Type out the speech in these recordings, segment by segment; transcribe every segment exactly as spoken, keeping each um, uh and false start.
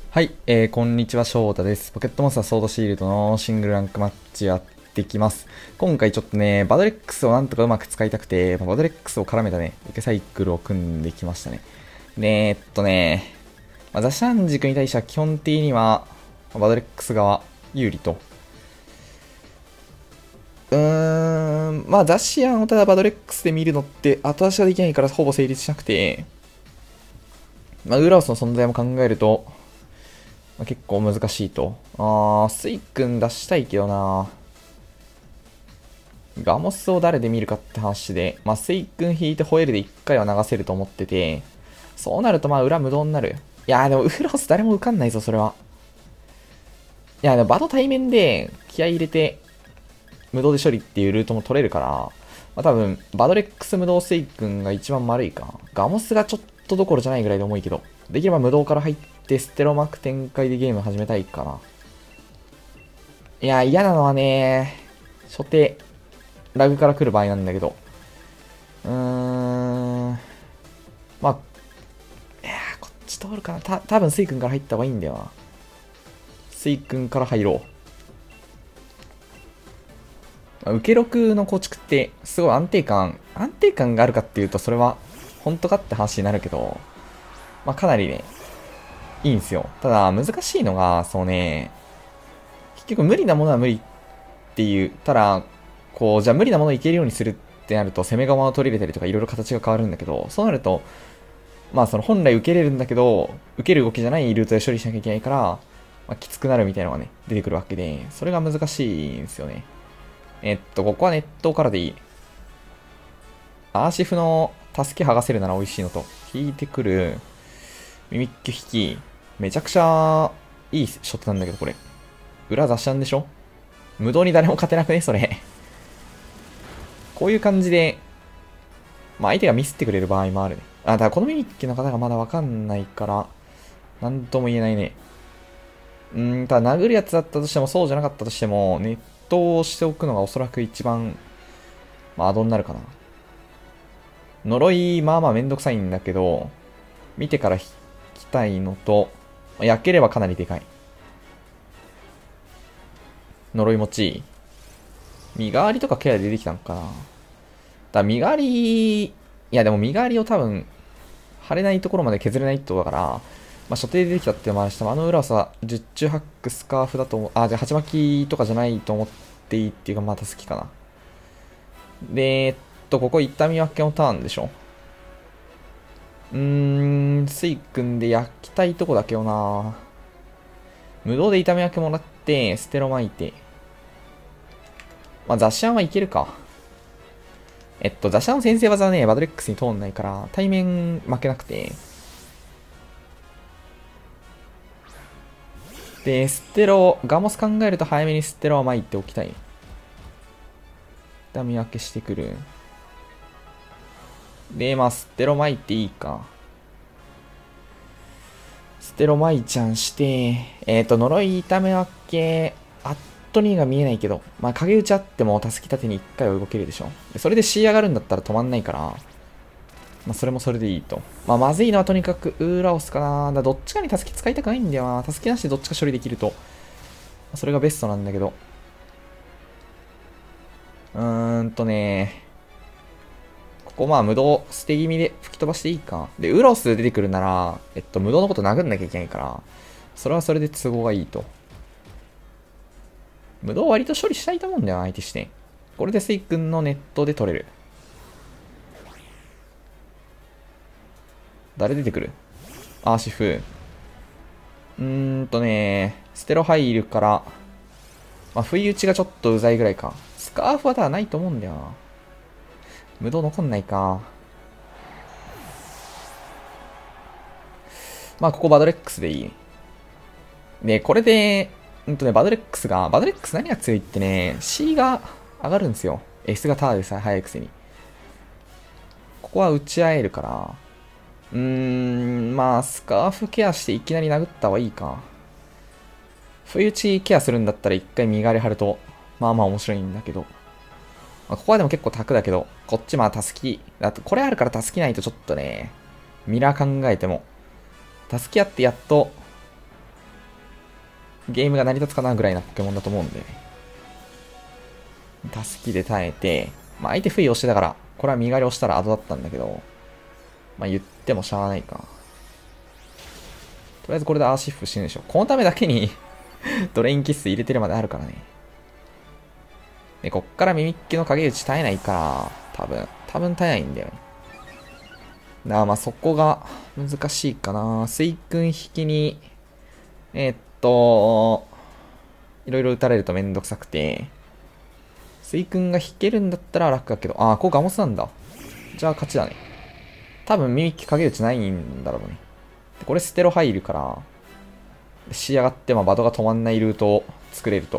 はい、えー、こんにちは、翔太です。ポケットモンスターソードシールドのシングルランクマッチやってきます。今回ちょっとね、バドレックスをなんとかうまく使いたくて、バドレックスを絡めたね、受けサイクルを組んできましたね。で、えーっとね、まあ、ザシャン軸に対しては基本的には、バドレックス側有利と。うーん、まあザシアンをただバドレックスで見るのって後出しができないからほぼ成立しなくて、まあウーラオスの存在も考えると、まあ、結構難しいと。あー、スイ君出したいけどな。ガモスを誰で見るかって話で、まあ、スイ君引いてホエールでいっかいは流せると思ってて、そうなるとまあ裏無駄になる。いやーでもウフロス誰も受かんないぞ、それは。いやでもバド対面で気合い入れて無駄で処理っていうルートも取れるから、まあ、多分バドレックス無駄スイ君が一番丸いか。ガモスがちょっとどころじゃないぐらいで重いけど、できれば無駄から入ってステロマーク展開でゲーム始めたいかな。いや、嫌なのはね、初手、ラグから来る場合なんだけど。うーん。まあ、いやこっち通るかな。た、多分スイ君から入った方がいいんだよな。スイ君から入ろう。受け録の構築ってすごい安定感、安定感があるかっていうとそれは本当かって話になるけど、まあかなりね、いいんですよ。ただ難しいのが、そうね、結局無理なものは無理っていう、ただ、こう、じゃあ無理なものをいけるようにするってなると、攻め側を取り入れたりとかいろいろ形が変わるんだけど、そうなると、まあその本来受けれるんだけど、受ける動きじゃないルートで処理しなきゃいけないから、まあ、きつくなるみたいなのがね、出てくるわけで、それが難しいんですよね。えっと、ここはネットからでいい。アーシフの助け剥がせるなら美味しいのと、引いてくる、ミミッキュ引き、めちゃくちゃいいショットなんだけど、これ。裏雑誌なんでしょ？無道に誰も勝てなくねそれ。こういう感じで、まあ相手がミスってくれる場合もあるね。あ、だからこのミミッキュの方がまだわかんないから、なんとも言えないね。うーん、ただ殴るやつだったとしても、そうじゃなかったとしても、ネットをしておくのがおそらく一番、まあアドになるかな。呪い、まあまあめんどくさいんだけど、見てから引きたいのと、焼ければかなりでかい。呪い持ち。身代わりとかケアで出てきたのかな。だ身代わり、いやでも身代わりを多分、貼れないところまで削れないってことだから、まあ、所定で出てきたっていうのもあるし、あの裏はさ、十中八九スカーフだと思う、あ、じゃあ鉢巻きとかじゃないと思っていいっていうか、また好きかな。で、えっと、ここ痛み分けのターンでしょ。うーん、水君で焼きたいとこだけどな。無道で痛み分けもらって、ステロ巻いて。まあ、雑誌案はいけるか。えっと、雑誌の先生技はね、バドレックスに通んないから、対面負けなくて。で、ステロ、ガモス考えると早めにステロは巻いておきたい。痛み分けしてくる。で、まあ、ステロ巻いていいか。ステロ巻いちゃんして、えっ、ー、と、呪い痛め分け、アットニーが見えないけど、まあ、影打ちあっても、たすき立てにいっかいは動けるでしょ。でそれで C 上がるんだったら止まんないから、まあ、それもそれでいいと。まあ、まずいのはとにかく、ウーラオスかな。だどっちかにたすき使いたくないんだよな。たすきなしでどっちか処理できると、それがベストなんだけど。うーんとね、ここまあ無道捨て気味で吹き飛ばしていいか。で、ウロス出てくるなら、えっと、無道のこと殴んなきゃいけないから、それはそれで都合がいいと。無道割と処理したいと思うんだよな、相手して。これでスイ君のネットで取れる。誰出てくる？アーシフ。うーんとね、ステロ入るから、まあ、不意打ちがちょっとうざいぐらいか。スカーフはただないと思うんだよな。無道残んないか。まあ、ここバドレックスでいい。で、これで、うんとね、バドレックスが、バドレックス何が強いってね、C が上がるんですよ。S がターでさえ速いくせに。ここは打ち合えるから、うーん、まあ、スカーフケアしていきなり殴った方がいいか。不意打ちケアするんだったら一回身代わり張ると、まあまあ面白いんだけど。まあ、ここはでも結構タクだけど、こっちまあタスキ。だとこれあるからタスキないとちょっとね、ミラー考えても。タスキあってやっと、 ゲームが成り立つかなぐらいなポケモンだと思うんでね。タスキで耐えて、まあ相手不意押してたから、これは身代わり押したらアドだったんだけど、まあ言ってもしゃあないか。とりあえずこれでアーシッフ死ぬでしょ。このためだけにドレインキッス入れてるまであるからね。で、こっからミミッキュの影打ち耐えないから、多分、多分耐えないんだよね。だからまあそこが難しいかな。水君引きに、えー、っと、いろいろ打たれるとめんどくさくて、水君が引けるんだったら楽だけど、あー、ここガモスなんだ。じゃあ勝ちだね。多分ミミッキュ影打ちないんだろうね。これステロ入るから、仕上がってまあバドが止まんないルートを作れると。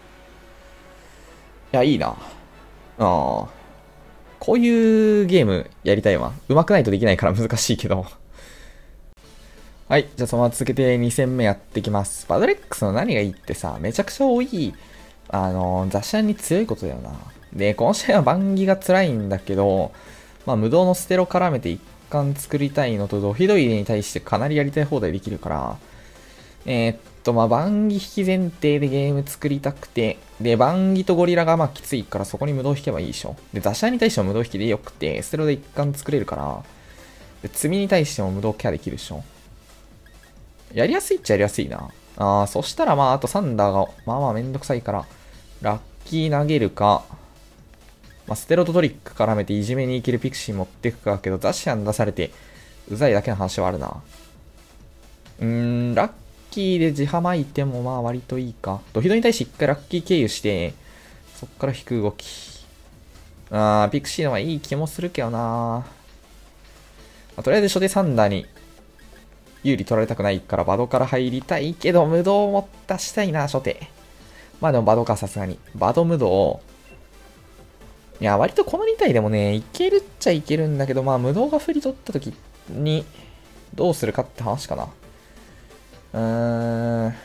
いや、いいな。ああ。こういうゲームやりたいわ。上手くないとできないから難しいけど。はい。じゃあそのまま続けてに戦目やっていきます。バドレックスの何がいいってさ、めちゃくちゃ多い、あの、雑誌に強いことだよな。で、この試合は番儀が辛いんだけど、まあ無道のステロ絡めて一貫作りたいのと、ドヒドイに対してかなりやりたい放題できるから、えー、っと、まあ、番儀引き前提でゲーム作りたくて、で、番儀とゴリラがまあきついからそこに無道引けばいいでしょ。で、雑誌に対しても無道引きでよくて、ステロで一貫作れるから、で、積みに対しても無道ケアできるでしょ。やりやすいっちゃやりやすいな。あー、そしたらまあ、あとサンダーが、まあまあめんどくさいから、ラッキー投げるか、まあ、ステロとトリック絡めていじめにいけるピクシー持っていくかけど、ザシアン出されて、うざいだけの話はあるな。うーん、ラッキーで自破巻いてもまあ割といいか。ドヒドに対して一回ラッキー経由して、そっから引く動き。あー、ピクシーの方がいい気もするけどな、まあ、とりあえず初手サンダーに有利取られたくないからバドから入りたいけど、無道も出したいな、初手。まあでもバドか、さすがに。バド無道。いや、割とこのに体でもね、いけるっちゃいけるんだけど、まあ無道が振り取った時に、どうするかって話かな。うーん。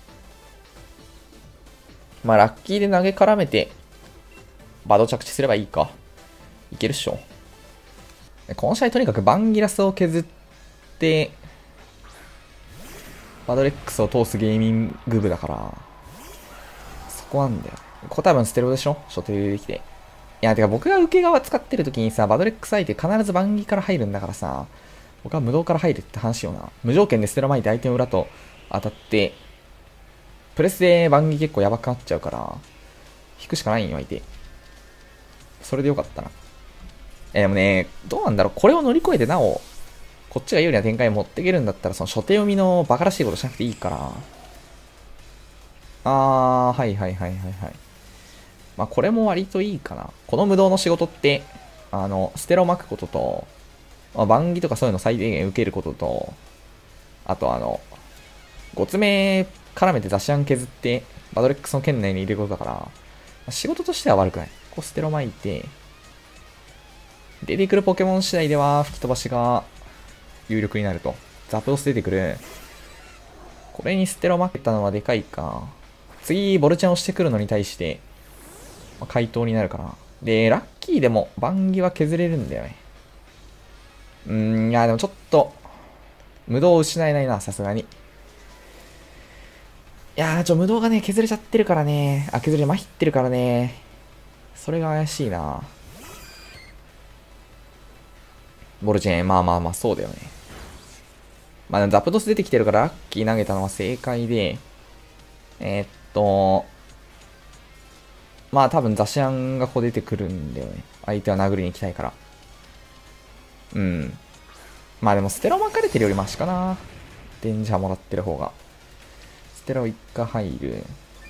まあラッキーで投げ絡めて、バド着地すればいいか。いけるっしょ。この試合とにかくバンギラスを削って、バドレックスを通すゲーミング部だから、そこなんだよ。ここ多分ステロでしょ初手でできて。いや、てか僕が受け側使ってる時にさ、バドレックス相手必ずバンギから入るんだからさ、僕は無道から入るって話よな。無条件でステロ巻いて相手の裏と当たって、プレスでバンギ結構やばくなっちゃうから、引くしかないんよ、相手。それでよかったな。え、でもね、どうなんだろう。これを乗り越えてなお、こっちが有利な展開持っていけるんだったら、その初手読みのバカらしいことしなくていいから。あー、はいはいはいはいはい。まあこれも割といいかな。この無道の仕事って、あの、ステロ巻くことと、まあ、番儀とかそういうの最低限受けることと、あとあの、ごつめ絡めて雑誌案削って、バドレックスの圏内に入れることだから、まあ、仕事としては悪くない。こうステロ巻いて、出てくるポケモン次第では吹き飛ばしが有力になると。ザプロス出てくる。これにステロ負けたのはでかいか。次、ボルチャンをしてくるのに対して、まあ、回答になるかな。で、ラッキーでも番儀は削れるんだよね。うーん、いや、でもちょっと、無道を失えないな、さすがに。いやー、ちょ、無道がね、削れちゃってるからね。あ、削れ、まひってるからね。それが怪しいな。ボルチェン、まあまあまあ、そうだよね。まあ、ザプドス出てきてるから、ラッキー投げたのは正解で、えー、っと、まあ多分ザシアンがここ出てくるんだよね。相手は殴りに行きたいから。うん。まあでもステロ巻かれてるよりマシかな。デンジャーもらってる方が。ステロ一回入る。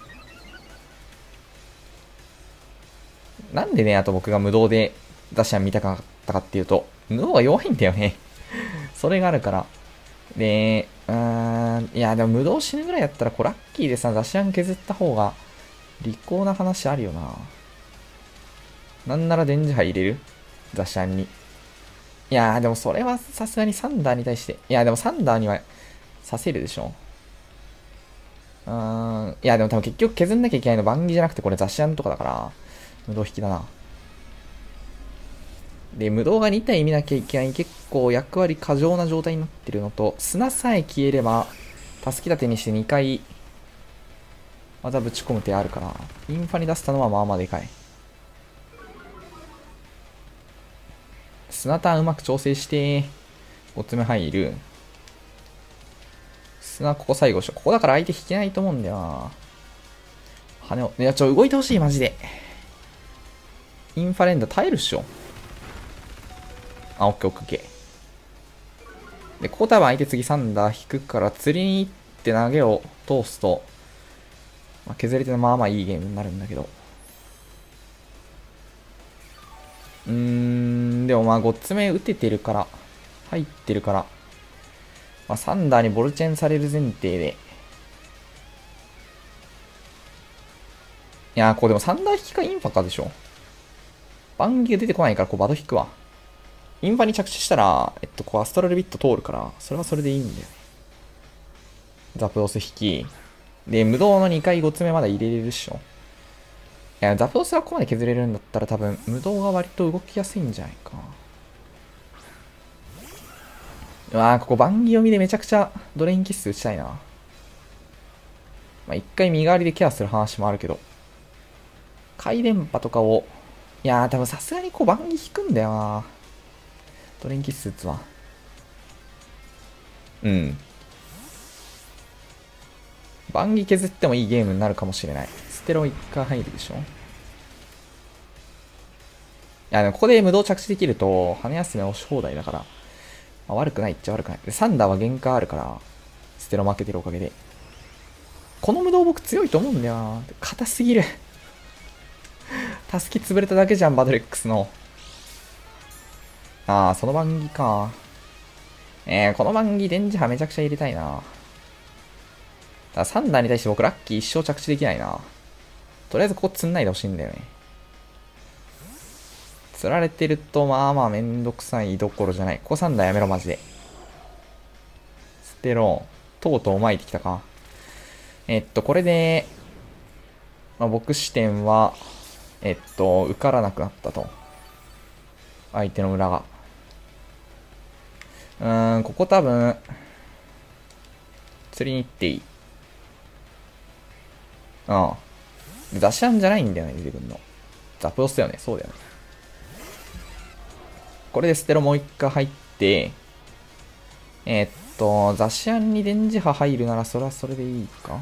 なんでね、あと僕が無道でザシアン見たかったかっていうと、無道が弱いんだよね。それがあるから。で、うーん、いや、でも無道死ぬぐらいやったら、こうラッキーでさ、ザシアン削った方が、利口な話あるよな。なんなら電磁波入れるザシャンに。いやーでもそれはさすがにサンダーに対して。いやでもサンダーにはさせるでしょ。うーん。いやでも多分結局削んなきゃいけないの番儀じゃなくてこれザシャンとかだから、無道引きだな。で、無道がに体見なきゃいけない結構役割過剰な状態になってるのと、砂さえ消えれば、助け立てにしてにかい技ぶち込む手あるから、インファに出したのはまあまあでかい。砂ターンうまく調整して、ごつめ入る。砂ここ最後でしょ。ここだから相手引けないと思うんだよな。羽を、いや、ちょ、動いてほしい、マジで。インファレンダ耐えるっしょ。あ、オッケーオッケー。で、ここ多分相手次サンダー引くから、釣りに行って投げを通すと、まあ、削れてのまあまあいいゲームになるんだけど。うーん、でもまあごつめ打ててるから、入ってるから、まあ、サンダーにボルチェンされる前提で。いやー、ここでもサンダー引きかインファかでしょ。バンギが出てこないから、こうバド引くわ。インファに着地したら、えっと、こうアストラルビット通るから、それはそれでいいんだよね。ザプロス引き。で、無道のにかいごつめまだ入れれるっしょ。いや、ザプロスがここまで削れるんだったら多分、無道が割と動きやすいんじゃないか。うわー、ここバンギ読みでめちゃくちゃドレインキッス打ちたいな。まあ、一回身代わりでケアする話もあるけど。回電波とかを、いやー、多分さすがにこうバンギ引くんだよな。ドレインキッス打つわ。うん。バンギ削ってもいいゲームになるかもしれない。ステロいっかい入るでしょ。いや、でもここで無道着地できると、羽休め押し放題だから、まあ、悪くないっちゃ悪くない。で、サンダーは限界あるから、ステロ負けてるおかげで。この無道僕強いと思うんだよな。硬すぎる。タスキ潰れただけじゃん、バドレックスの。ああ、そのバンギか。えー、このバンギ電磁波めちゃくちゃ入れたいな。ただサンダーに対して僕ラッキー一生着地できないな。とりあえずここ釣んないでほしいんだよね。釣られてるとまあまあめんどくさいどころじゃない。ここサンダーやめろマジで。ステロー。とうとう巻いてきたか。えっと、これで、まあ、僕視点は、えっと、受からなくなったと。相手の裏が。うーん、ここ多分、釣りに行っていい。うん。ザシャンじゃないんだよね、出てくるの。ザプロスだよね、そうだよね。これでステロもう一回入って、えー、っと、ザシアンに電磁波入るならそれはそれでいいか。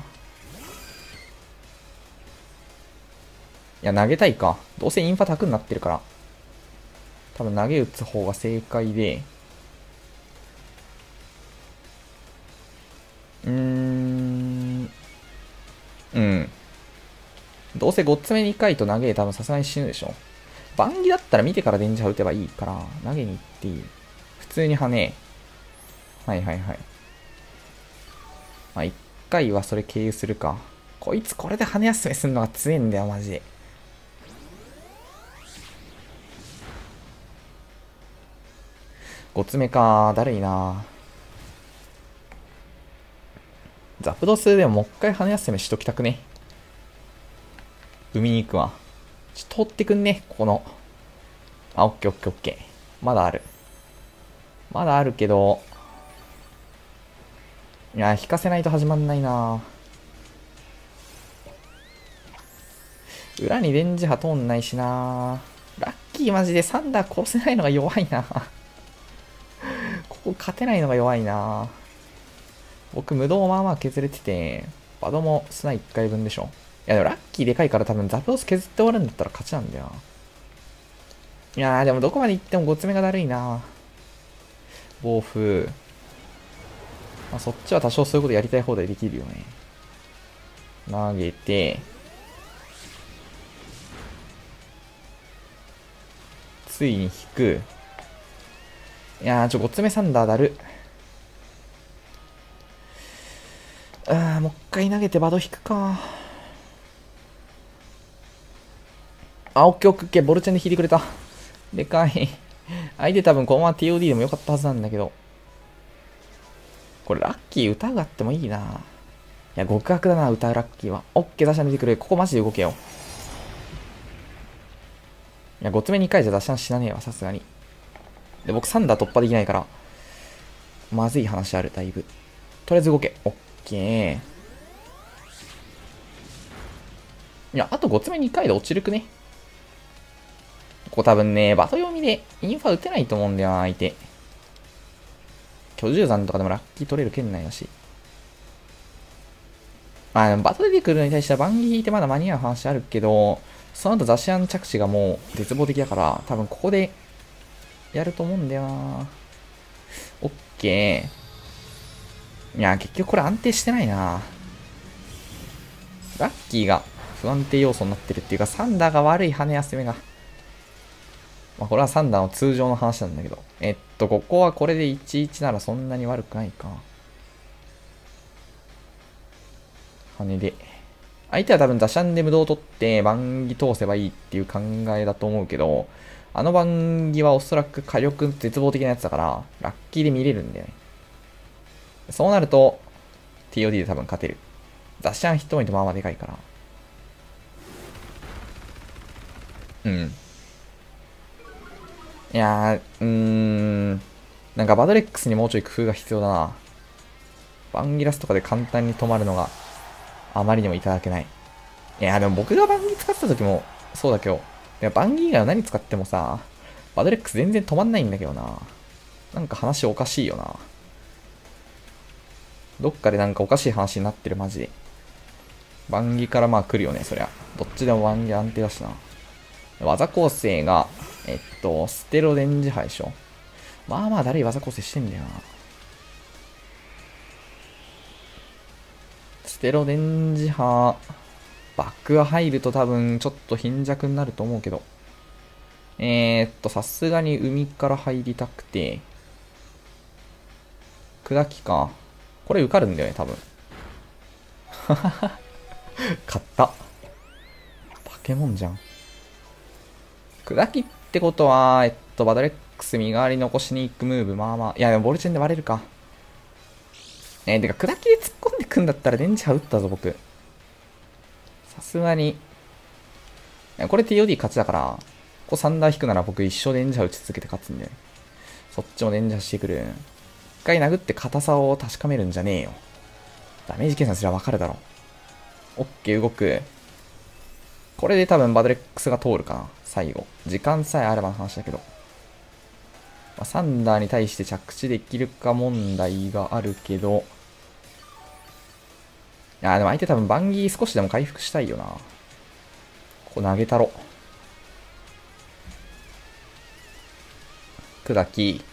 いや、投げたいか。どうせインファタクになってるから。多分投げ打つ方が正解で。うーん。うん。どうせごつめにかいと投げ多分さすがに死ぬでしょ。バンギだったら見てから電磁波打てばいいから、投げに行っていい。普通に跳ね。はいはいはい。まあ、いっかいはそれ経由するか。こいつこれで羽休めすんのが強いんだよ、マジで。ごつめか。だるいな。ザプドスでももう一回羽休めしときたくね。海に行くわ。ちょっと通ってくんね、ここの。あ、オッケーオッケーオッケー。まだある。まだあるけど、いや、引かせないと始まんないな。裏に電磁波通んないしな。ラッキーマジでサンダー殺せないのが弱いな。ここ勝てないのが弱いな。僕無道まあまあ削れてて、バドも砂いっかいぶんでしょ。いやでもラッキーでかいから多分ザプロス削って終わるんだったら勝ちなんだよな。いやーでもどこまで行ってもごつめがだるいな。暴風。まあ、そっちは多少そういうことやりたい放題できるよね。投げて、ついに引く。いやー、ちょ、ごつめサンダーだる。あー、もう一回投げてバド引くか。あ、オッケーオッケー、ボルチェンで引いてくれた。でかい。相手多分このまま ティーオーディー でもよかったはずなんだけど。これラッキー歌があってもいいな。いや、極悪だな、歌うラッキーは。オッケー、打者出てくれ。ここマジで動けよ。いや、ごつめにかいじゃ打者死なねえわ、さすがに。で、僕サンダー突破できないから、まずい話ある、だいぶ。とりあえず動け。オッケー。 いや、あとごつめにかいで落ちるくね。ここ多分ね、バト読みでインファ打てないと思うんだよな、相手。居住山とかでもラッキー取れる圏内だし。まあ、でもバト出てくるのに対しては番儀引いてまだ間に合う話あるけど、その後ザシアン着地がもう絶望的だから、多分ここでやると思うんだよな。オッケー。いや、結局これ安定してないな。ラッキーが不安定要素になってるっていうか、サンダーが悪い跳ね休めが。まあ、これはサンダーの通常の話なんだけど。えっと、ここはこれでいちいちならそんなに悪くないか。跳ねで。相手は多分ザシャンで無道を取って番儀通せばいいっていう考えだと思うけど、あの番儀はおそらく火力絶望的なやつだから、ラッキーで見れるんだよね。そうなると、ティーオーディー で多分勝てる。ザシャンヒットポイントまあまあでかいから。うん。いやー、うーん。なんかバドレックスにもうちょい工夫が必要だな。バンギラスとかで簡単に止まるのがあまりにもいただけない。いや、でも僕がバンギー使ってた時もそうだけど、いやバンギー以外は何使ってもさ、バドレックス全然止まんないんだけどな。なんか話おかしいよな。どっかでなんかおかしい話になってるマジで。バンギからまあ来るよね、そりゃ。どっちでもバンギ安定だしな。技構成が、えっと、ステロデンジハでしょ。まあまあだるい技構成してんだよな。ステロデンジハ、バックが入ると多分ちょっと貧弱になると思うけど。えー、っと、さすがに海から入りたくて。砕きか。これ受かるんだよね、多分。買った。化け物じゃん。砕きってことは、えっと、バドレックス身代わり残しに行くムーブ、まあまあ。いや、でもボルチェンで割れるか。えー、てか、砕きで突っ込んでくんだったら電磁波打ったぞ、僕。さすがに。これ ティーオーディー 勝ちだから、ここサンダー引くなら僕一生電磁波打ち続けて勝つんで、ね。そっちも電磁波してくる。一回殴って硬さを確かめるんじゃねえよ。ダメージ計算すればわかるだろう。オッケー、動く。これで多分バドレックスが通るかな。最後。時間さえあればの話だけど。まあ、サンダーに対して着地できるか問題があるけど。いや、でも相手多分バンギー少しでも回復したいよな。ここ投げたろ。砕き。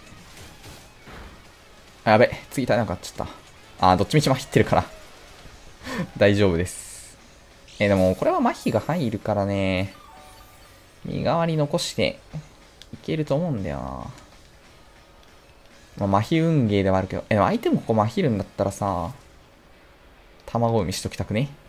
あ、やべ。次足りなくなっちゃった。あ、どっちみち麻痺ってるから。大丈夫です。えー、でもこれは麻痺が入るからね。身代わり残していけると思うんだよな。まあ、麻痺運ゲーではあるけど。え、でも相手もここ麻痺るんだったらさ、卵産みしときたくね。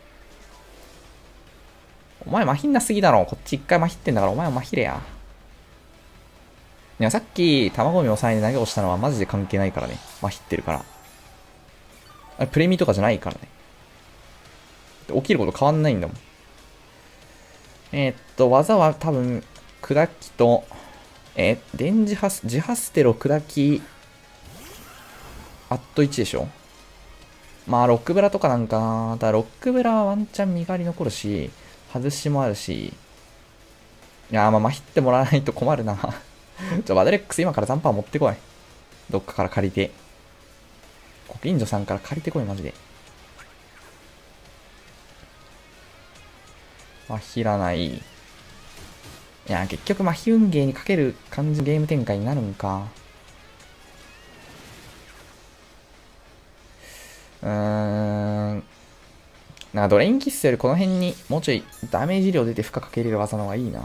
お前麻痺んなすぎだろ。こっち一回麻痺ってんだからお前は麻痺れや。いや、さっき卵産み抑えに投げをしたのはマジで関係ないからね。麻痺ってるから。あれプレミとかじゃないからね。起きること変わんないんだもん。えー、っと、技は多分、砕きと、えー、電磁波、自波ステロ砕き、アットいちでしょ。まあ、ロックブラとかなんかな。ただ、ロックブラはワンチャン身代わり残るし、外しもあるし。いやー、まあ、麻痺ってもらわないと困るな。ちょ、バドレックス今からザンパー持ってこい。どっかから借りて。ご近所さんから借りてこい、マジで。まひらない。いや、結局、麻痺運ゲーにかける感じのゲーム展開になるんか。うーん。なんかドレインキッスよりこの辺にもうちょいダメージ量出て負荷かけれる技の方がいいな。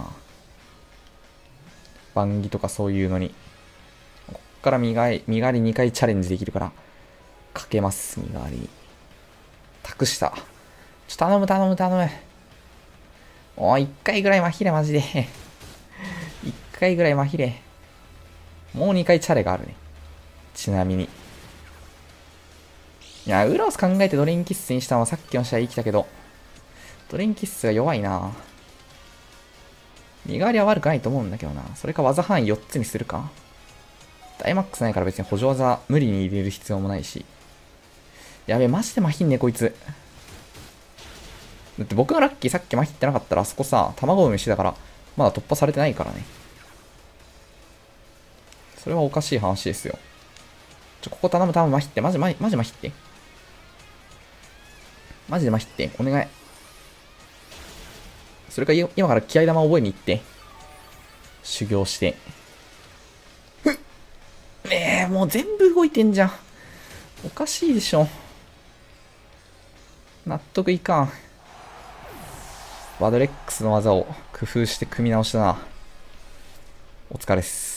バンギとかそういうのに。こっから身代身代わりにかいチャレンジできるから、かけます、身代わり。託した。ちょ、頼む頼む頼む。おい、一回ぐらい麻痺れ、マジで。一回ぐらい麻痺れ。もう二回チャレがあるね。ちなみに。いや、ウロス考えてドレインキッスにしたのはさっきの試合生きたけど、ドレインキッスが弱いな。身代わりは悪くないと思うんだけどな。それか技範囲よっつにするか。ダイマックスないから別に補助技無理に入れる必要もないし。やべえ、マジで麻痺んね、こいつ。 だって僕がラッキーさっき麻痺ってなかったらあそこさ、卵産みしてたから、まだ突破されてないからね。それはおかしい話ですよ。ちょ、ここ頼む頼む麻痺って。マジマジマジ麻痺って。マジで麻痺って。お願い。それか今から気合玉覚えに行って。修行して。ふっねえ、もう全部動いてんじゃん。おかしいでしょ。納得いかん。バドレックスの技を工夫して組み直したな。お疲れっす。